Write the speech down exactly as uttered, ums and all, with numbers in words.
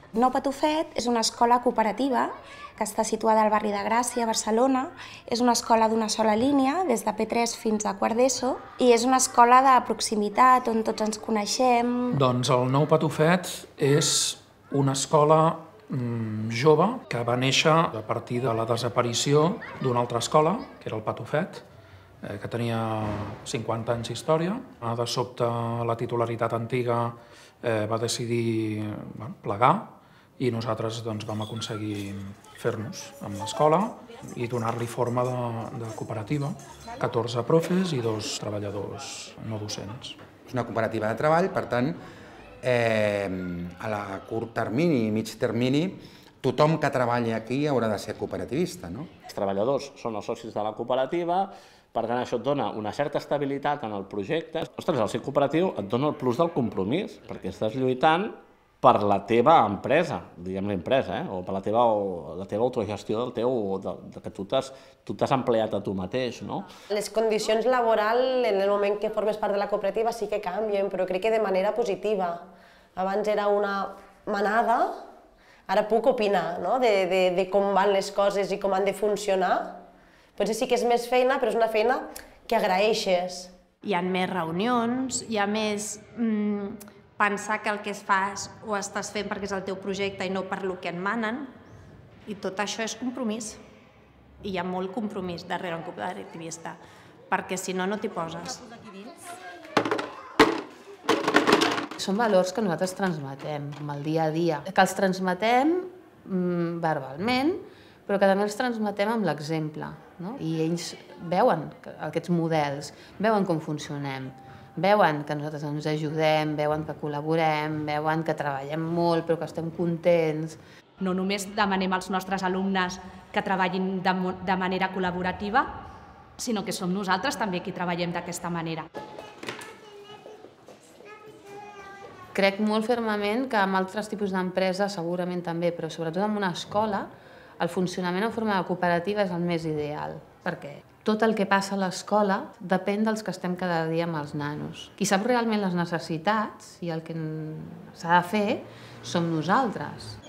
Nou Patufet és una escola cooperativa que està situada al barri de Gràcia, a Barcelona. És una escola d'una sola línia, des de P tres fins a quart d'ESO, i és una escola de proximitat on tots ens coneixem. Doncs el Nou Patufet és una escola mm, jove que va néixer a partir de la desaparició d'una altra escola, que era el Patufet, eh, que tenia cinquanta anys d'història. De sobte la titularitat antiga eh, va decidir bueno, plegar, i nosaltres doncs, vam aconseguir fer-nos amb l'escola i donar-li forma de, de cooperativa, catorze profes i dos treballadors no docents. És una cooperativa de treball, per tant, eh, a la curt termini i mig termini, tothom que treballi aquí haurà de ser cooperativista, no? Els treballadors són els socis de la cooperativa, per tant això et dona una certa estabilitat en el projecte. Ostres, el ser cooperatiu et dona el plus del compromís, perquè estàs lluitant per la teva empresa, diguem l'empresa, eh? o per la teva, o la teva autogestió del teu, de, de que tu t'has empleat a tu mateix, no? Les condicions laborals en el moment que formes part de la cooperativa sí que canvien, però crec que de manera positiva. Abans era una manada, ara puc opinar, no? de, de, de com van les coses i com han de funcionar. Potser sí que és més feina, però és una feina que agraeixes. Hi ha més reunions, hi ha més mm, pensar que el que es fas ho estàs fent perquè és el teu projecte i no per lo que et manen, i tot això és compromís. I hi ha molt compromís darrere un cooperativista, perquè si no, no t'hi poses. Són valors que nosaltres transmetem amb el dia a dia, que els transmetem mm, verbalment, però que també els transmetem amb l'exemple, no? I ells veuen aquests models, veuen com funcionem, veuen que nosaltres ens ajudem, veuen que col·laborem, veuen que treballem molt però que estem contents. No només demanem als nostres alumnes que treballin de, de manera col·laborativa, sinó que som nosaltres també qui treballem d'aquesta manera. Crec molt fermament que amb altres tipus d'empreses, segurament també, però sobretot en una escola, el funcionament en forma de cooperativa és el més ideal. Per què? Tot el que passa a l'escola depèn dels que estem cada dia amb els nanos. Qui sap realment les necessitats i el que s'ha de fer som nosaltres.